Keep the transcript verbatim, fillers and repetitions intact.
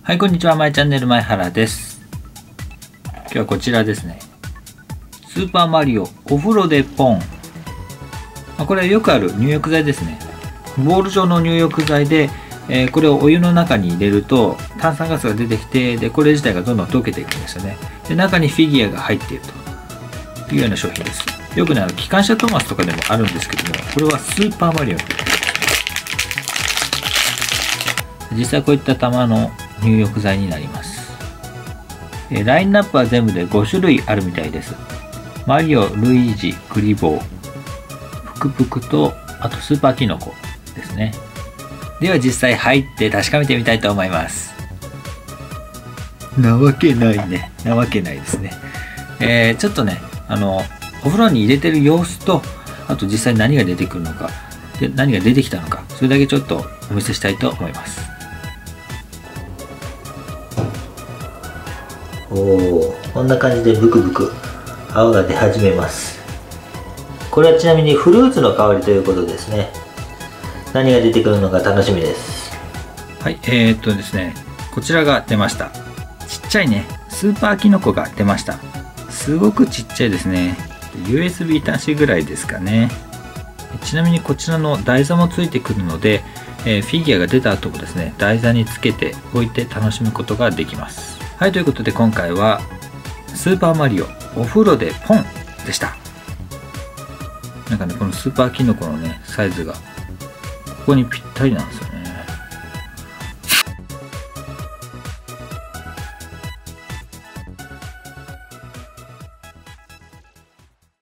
はい、こんにちは。まいチャンネル前原です。今日はこちらですね。スーパーマリオお風呂でポン。これはよくある入浴剤ですね。ボール状の入浴剤で、えー、これをお湯の中に入れると炭酸ガスが出てきて、でこれ自体がどんどん溶けていくんですよね。で中にフィギュアが入っているというような商品です。よくね、あの機関車トーマスとかでもあるんですけども、これはスーパーマリオ。実際こういった玉の入浴剤になります。ラインナップは全部でごしゅるいあるみたいです。マリオ、ルイージ、クリボー、プクプクと、あとスーパーキノコですね。では実際入って確かめてみたいと思います。なわけないね。なわけないですね。えー、ちょっとね、あの、お風呂に入れてる様子と、あと実際何が出てくるのか、で何が出てきたのか、それだけちょっとお見せしたいと思います。おお、こんな感じでブクブク泡が出始めます。これはちなみにフルーツの香りということですね。何が出てくるのか楽しみです。はい、えー、っとですね、こちらが出ました。ちっちゃいね、スーパーキノコが出ました。すごくちっちゃいですね。ユーエスビー 端子ぐらいですかね。ちなみにこちらの台座もついてくるので、えー、フィギュアが出た後もですね、台座につけておいて楽しむことができます。はい、ということで今回はスーパーマリオお風呂でポンでした。なんかね、このスーパーキノコのねサイズがここにぴったりなんですよね。